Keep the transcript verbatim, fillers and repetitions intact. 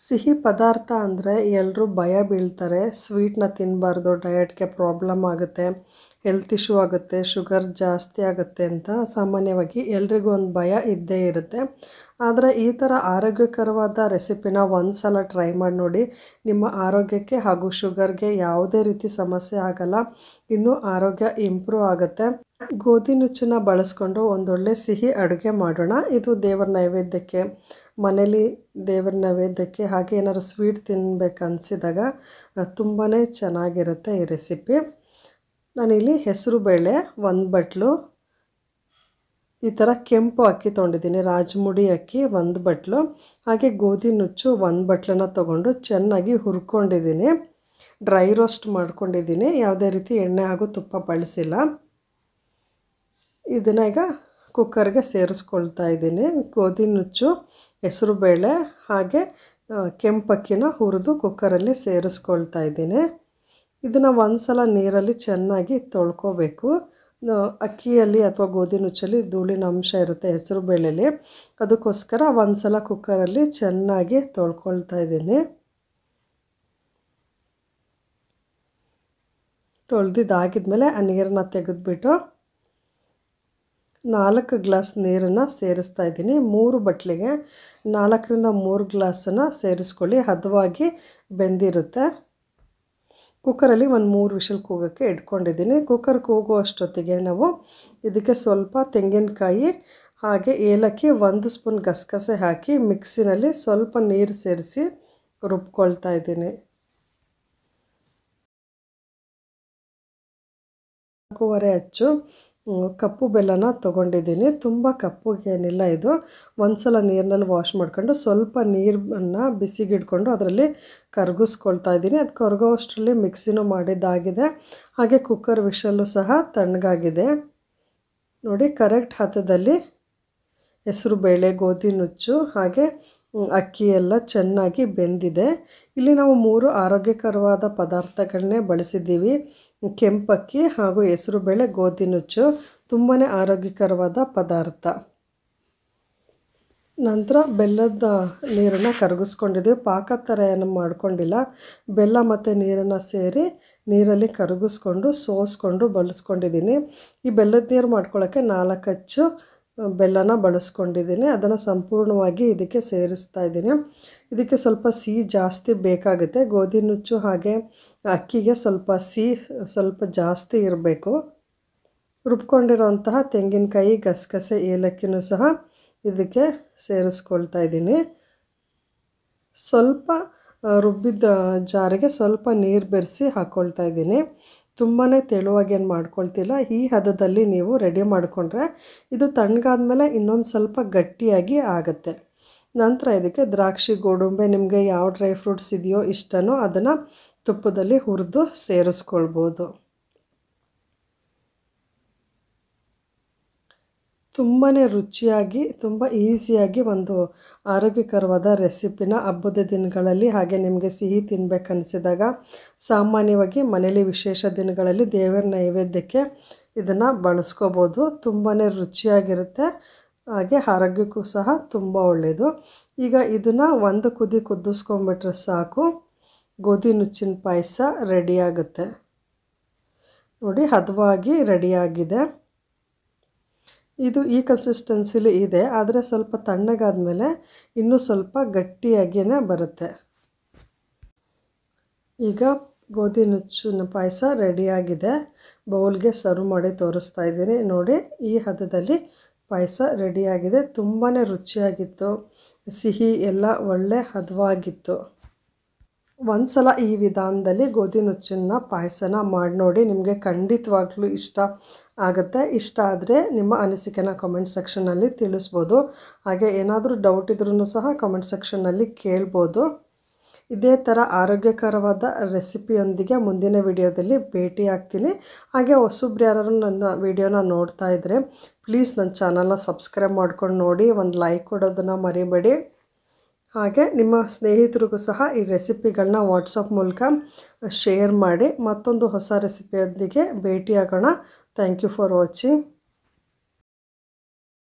ಸಿಹಿ ಪದಾರ್ಥ ಅಂದರೆ ಎಲ್ಲರೂ ಭಯ ಬೀಳ್ತಾರೆ. ಸ್ವೀಟ್ನ ತಿನ್ನಬಾರ್ದು, ಡಯಟ್ಗೆ ಪ್ರಾಬ್ಲಮ್ ಆಗುತ್ತೆ, ಹೆಲ್ತ್ ಇಶ್ಯೂ ಆಗುತ್ತೆ, ಶುಗರ್ ಜಾಸ್ತಿ ಆಗುತ್ತೆ ಅಂತ ಸಾಮಾನ್ಯವಾಗಿ ಎಲ್ರಿಗೂ ಒಂದು ಭಯ ಇದ್ದೇ ಇರುತ್ತೆ. ಆದರೆ ಈ ಥರ ಆರೋಗ್ಯಕರವಾದ ರೆಸಿಪಿನ ಒಂದು ಸಲ ಟ್ರೈ ಮಾಡಿ ನೋಡಿ. ನಿಮ್ಮ ಆರೋಗ್ಯಕ್ಕೆ ಹಾಗೂ ಶುಗರ್ಗೆ ಯಾವುದೇ ರೀತಿ ಸಮಸ್ಯೆ ಆಗಲ್ಲ, ಇನ್ನೂ ಆರೋಗ್ಯ ಇಂಪ್ರೂವ್ ಆಗುತ್ತೆ. ಗೋಧಿ ನುಚ್ಚನ್ನ ಬಳಸ್ಕೊಂಡು ಒಂದೊಳ್ಳೆ ಸಿಹಿ ಅಡುಗೆ ಮಾಡೋಣ. ಇದು ದೇವರ ನೈವೇದ್ಯಕ್ಕೆ, ಮನೇಲಿ ದೇವರ ನೈವೇದ್ಯಕ್ಕೆ ಹಾಗೆ ಏನಾದ್ರು ಸ್ವೀಟ್ ತಿನ್ನಬೇಕು ಅನಿಸಿದಾಗ ತುಂಬಾ ಚೆನ್ನಾಗಿರುತ್ತೆ ಈ ರೆಸಿಪಿ. ನಾನಿಲ್ಲಿ ಹೆಸರು ಬೇಳೆ ಒಂದು ಬಟ್ಲು, ಈ ಥರ ಕೆಂಪು ಅಕ್ಕಿ ತೊಗೊಂಡಿದ್ದೀನಿ, ರಾಜಮುಡಿ ಅಕ್ಕಿ ಒಂದು ಬಟ್ಲು, ಹಾಗೆ ಗೋಧಿ ನುಚ್ಚು ಒಂದು ಬಟ್ಲನ್ನ ತೊಗೊಂಡು ಚೆನ್ನಾಗಿ ಹುರ್ಕೊಂಡಿದ್ದೀನಿ. ಡ್ರೈ ರೋಸ್ಟ್ ಮಾಡ್ಕೊಂಡಿದ್ದೀನಿ, ಯಾವುದೇ ರೀತಿ ಎಣ್ಣೆ ಹಾಗೂ ತುಪ್ಪ ಬಳಸಿಲ್ಲ. ಇದನ್ನ ಈಗ ಕುಕ್ಕರ್ಗೆ ಸೇರಿಸ್ಕೊಳ್ತಾ ಇದ್ದೀನಿ. ಗೋಧಿ ನುಚ್ಚು, ಹೆಸರು ಬೇಳೆ ಹಾಗೆ ಕೆಂಪಕ್ಕಿನ ಹುರಿದು ಕುಕ್ಕರಲ್ಲಿ ಸೇರಿಸ್ಕೊಳ್ತಾ ಇದ್ದೀನಿ. ಇದನ್ನು ಒಂದು ಸಲ ನೀರಲ್ಲಿ ಚೆನ್ನಾಗಿ ತೊಳ್ಕೊಬೇಕು. ಅಕ್ಕಿಯಲ್ಲಿ ಅಥವಾ ಗೋಧಿ ನುಚ್ಚಲ್ಲಿ ಧೂಳಿನ ಅಂಶ ಇರುತ್ತೆ ಹೆಸರು ಬೇಳೆಯಲ್ಲಿ, ಅದಕ್ಕೋಸ್ಕರ ಒಂದು ಸಲ ಕುಕ್ಕರಲ್ಲಿ ಚೆನ್ನಾಗಿ ತೊಳ್ಕೊಳ್ತಾ ಇದ್ದೀನಿ. ತೊಳೆದಿದ್ದಾಗಿದ್ಮೇಲೆ ಆ ನೀರನ್ನ ತೆಗೆದುಬಿಟ್ಟು ನಾಲ್ಕು ಗ್ಲಾಸ್ ನೀರನ್ನು ಸೇರಿಸ್ತಾ ಇದ್ದೀನಿ. ಮೂರು ಬಟ್ಲಿಗೆ ನಾಲ್ಕರಿಂದ ಮೂರು ಗ್ಲಾಸನ್ನು ಸೇರಿಸ್ಕೊಳ್ಳಿ, ಹದವಾಗಿ ಬೆಂದಿರುತ್ತೆ. ಕುಕ್ಕರಲ್ಲಿ ಒಂದು ಮೂರು ವಿಷಲ್ ಕೂಗೋಕ್ಕೆ ಇಟ್ಕೊಂಡಿದ್ದೀನಿ. ಕುಕ್ಕರ್ ಕೂಗೋ ಅಷ್ಟೊತ್ತಿಗೆ ನಾವು ಇದಕ್ಕೆ ಸ್ವಲ್ಪ ತೆಂಗಿನಕಾಯಿ ಹಾಗೆ ಏಲಕ್ಕಿ, ಒಂದು ಸ್ಪೂನ್ ಗಸಗಸೆ ಹಾಕಿ ಮಿಕ್ಸಿನಲ್ಲಿ ಸ್ವಲ್ಪ ನೀರು ಸೇರಿಸಿ ರುಬ್ಕೊಳ್ತಾ ಇದ್ದೀನಿ. ನಾಲ್ಕೂವರೆ ಅಚ್ಚು ಕಪ್ಪು ಬೆಲ್ಲನ ತೊಗೊಂಡಿದ್ದೀನಿ. ತುಂಬ ಕಪ್ಪುಗೇನಿಲ್ಲ ಇದು. ಒಂದು ಸಲ ನೀರಿನಲ್ಲಿ ವಾಶ್ ಮಾಡ್ಕೊಂಡು ಸ್ವಲ್ಪ ನೀರನ್ನು ಬಿಸಿಗಿಡ್ಕೊಂಡು ಅದರಲ್ಲಿ ಕರಗಿಸ್ಕೊಳ್ತಾ ಇದ್ದೀನಿ. ಅದು ಕರಗೋ ಅಷ್ಟರಲ್ಲಿ ಮಿಕ್ಸಿನೂ ಮಾಡಿದ್ದಾಗಿದೆ, ಹಾಗೆ ಕುಕ್ಕರ್ ವಿಷಲ್ಲು ಸಹ ತಣ್ಣಗಾಗಿದೆ. ನೋಡಿ, ಕರೆಕ್ಟ್ ಹದದಲ್ಲಿ ಹೆಸರು ಬೇಳೆ, ಗೋಧಿ ನುಚ್ಚು ಹಾಗೆ ಅಕ್ಕಿ ಎಲ್ಲ ಚೆನ್ನಾಗಿ ಬೆಂದಿದೆ. ಇಲ್ಲಿ ನಾವು ಮೂರು ಆರೋಗ್ಯಕರವಾದ ಪದಾರ್ಥಗಳನ್ನೇ ಬಳಸಿದ್ದೀವಿ. ಕೆಂಪಕ್ಕಿ ಹಾಗೂ ಹೆಸರು ಬೇಳೆ, ಗೋಧಿ ನುಚ್ಚು ತುಂಬಾ ಆರೋಗ್ಯಕರವಾದ ಪದಾರ್ಥ. ನಂತರ ಬೆಲ್ಲದ ನೀರನ್ನು ಕರಗಿಸ್ಕೊಂಡಿದ್ದೀವಿ. ಪಾಕ ಥರ ಏನು ಮಾಡ್ಕೊಂಡಿಲ್ಲ, ಬೆಲ್ಲ ಮತ್ತು ನೀರನ್ನು ಸೇರಿ ನೀರಲ್ಲಿ ಕರಗಿಸ್ಕೊಂಡು ಸೋಸ್ಕೊಂಡು ಬಳಸ್ಕೊಂಡಿದ್ದೀನಿ. ಈ ಬೆಲ್ಲದ ನೀರು ಮಾಡ್ಕೊಳ್ಳೋಕ್ಕೆ ನಾಲ್ಕು ಅಚ್ಚು ಬೆಲ್ಲನ ಬಳಸ್ಕೊಂಡಿದ್ದೀನಿ. ಅದನ್ನು ಸಂಪೂರ್ಣವಾಗಿ ಇದಕ್ಕೆ ಸೇರಿಸ್ತಾ ಇದ್ದೀನಿ. ಇದಕ್ಕೆ ಸ್ವಲ್ಪ ಸಿಹಿ ಜಾಸ್ತಿ ಬೇಕಾಗುತ್ತೆ. ಗೋಧಿ ನುಚ್ಚು ಹಾಗೆ ಅಕ್ಕಿಗೆ ಸ್ವಲ್ಪ ಸಿಹಿ ಸ್ವಲ್ಪ ಜಾಸ್ತಿ ಇರಬೇಕು. ರುಬ್ಕೊಂಡಿರೋಂತಹ ತೆಂಗಿನಕಾಯಿ, ಗಸಗಸೆ, ಏಲಕ್ಕಿನೂ ಸಹ ಇದಕ್ಕೆ ಸೇರಿಸ್ಕೊಳ್ತಾ ಇದ್ದೀನಿ. ಸ್ವಲ್ಪ ರುಬ್ಬಿದ ಜಾರಿಗೆ ಸ್ವಲ್ಪ ನೀರು ಬೆರೆಸಿ ಹಾಕ್ಕೊಳ್ತಾ ಇದ್ದೀನಿ. ತುಂಬಾ ತೆಳುವಾಗಿ ಏನು ಮಾಡ್ಕೊಳ್ತಿಲ್ಲ. ಈ ಹದದಲ್ಲಿ ನೀವು ರೆಡಿ ಮಾಡಿಕೊಂಡ್ರೆ ಇದು ತಣ್ಣಗಾದ್ಮೇಲೆ ಇನ್ನೊಂದು ಸ್ವಲ್ಪ ಗಟ್ಟಿಯಾಗಿ ಆಗುತ್ತೆ. ನಂತರ ಇದಕ್ಕೆ ದ್ರಾಕ್ಷಿ, ಗೋಡಂಬಿ, ನಿಮಗೆ ಯಾವ ಡ್ರೈ ಫ್ರೂಟ್ಸ್ ಇದೆಯೋ ಇಷ್ಟನೋ ಅದನ್ನು ತುಪ್ಪದಲ್ಲಿ ಹುರಿದು ಸೇರಿಸ್ಕೊಳ್ಬೋದು. ತುಂಬಾ ರುಚಿಯಾಗಿ, ತುಂಬ ಈಸಿಯಾಗಿ ಒಂದು ಆರೋಗ್ಯಕರವಾದ ರೆಸಿಪಿನ ಹಬ್ಬದ ದಿನಗಳಲ್ಲಿ ಹಾಗೆ ನಿಮಗೆ ಸಿಹಿ ತಿನ್ನಬೇಕನ್ನಿಸಿದಾಗ, ಸಾಮಾನ್ಯವಾಗಿ ಮನೇಲಿ ವಿಶೇಷ ದಿನಗಳಲ್ಲಿ ದೇವರ ನೈವೇದ್ಯಕ್ಕೆ ಇದನ್ನು ಬಳಸ್ಕೋಬೋದು. ತುಂಬಾ ರುಚಿಯಾಗಿರುತ್ತೆ, ಹಾಗೆ ಆರೋಗ್ಯಕ್ಕೂ ಸಹ ತುಂಬ ಒಳ್ಳೆಯದು. ಈಗ ಇದನ್ನು ಒಂದು ಕುದಿ ಕುದಿಸ್ಕೊಂಬಿಟ್ರೆ ಸಾಕು, ಗೋಧಿ ನುಚ್ಚಿನ ಪಾಯಸ ರೆಡಿಯಾಗುತ್ತೆ. ನೋಡಿ, ಹದವಾಗಿ ರೆಡಿಯಾಗಿದೆ. ಇದು ಈ ಕನ್ಸಿಸ್ಟೆನ್ಸಿಲಿ ಇದೆ, ಆದರೆ ಸ್ವಲ್ಪ ತಣ್ಣಗಾದ್ಮೇಲೆ ಇನ್ನೂ ಸ್ವಲ್ಪ ಗಟ್ಟಿಯಾಗಿಯೇ ಬರುತ್ತೆ. ಈಗ ಗೋಧಿ ನುಚ್ಚಿನ ಪಾಯಸ ರೆಡಿಯಾಗಿದೆ. ಬೌಲ್ಗೆ ಸರ್ವ್ ಮಾಡಿ ತೋರಿಸ್ತಾ ಇದ್ದೀನಿ. ನೋಡಿ, ಈ ಹದದಲ್ಲಿ ಪಾಯಸ ರೆಡಿಯಾಗಿದೆ. ತುಂಬಾ ರುಚಿಯಾಗಿತ್ತು, ಸಿಹಿ ಎಲ್ಲ ಒಳ್ಳೆ ಹದವಾಗಿತ್ತು. ಒಂದು ಸಲ ಈ ವಿಧಾನದಲ್ಲಿ ಗೋಧಿ ನುಚ್ಚಿನ ಪಾಯಸನ ಮಾಡಿ ನೋಡಿ, ನಿಮಗೆ ಖಂಡಿತವಾಗ್ಲೂ ಇಷ್ಟ ಆಗುತ್ತೆ. ಇಷ್ಟ ಆದರೆ ನಿಮ್ಮ ಅನಿಸಿಕೆನ ಕಮೆಂಟ್ ಸೆಕ್ಷನ್ನಲ್ಲಿ ತಿಳಿಸ್ಬೋದು. ಹಾಗೆ ಏನಾದರೂ ಡೌಟ್ ಇದ್ರೂ ಸಹ ಕಮೆಂಟ್ ಸೆಕ್ಷನ್ನಲ್ಲಿ ಕೇಳ್ಬೋದು. ಇದೇ ಥರ ಆರೋಗ್ಯಕರವಾದ ರೆಸಿಪಿಯೊಂದಿಗೆ ಮುಂದಿನ ವಿಡಿಯೋದಲ್ಲಿ ಭೇಟಿ ಆಗ್ತೀನಿ. ಹಾಗೆ ಹೊಸಬ್ರು ಯಾರು ನನ್ನ ವಿಡಿಯೋನ ನೋಡ್ತಾ ಇದ್ದರೆ ಪ್ಲೀಸ್ ನನ್ನ ಚಾನಲ್ನ ಸಬ್ಸ್ಕ್ರೈಬ್ ಮಾಡ್ಕೊಂಡು ನೋಡಿ, ಒಂದು ಲೈಕ್ ಕೊಡೋದನ್ನು ಮರಿಬೇಡಿ. ಹಾಗೆ ನಿಮ್ಮ ಸ್ನೇಹಿತರಿಗೂ ಸಹ ಈ ರೆಸಿಪಿಗಳನ್ನ ವಾಟ್ಸಪ್ ಮೂಲಕ ಶೇರ್ ಮಾಡಿ. ಮತ್ತೊಂದು ಹೊಸ ರೆಸಿಪಿಯೊಂದಿಗೆ ಭೇಟಿಯಾಗೋಣ. Thank you for watching.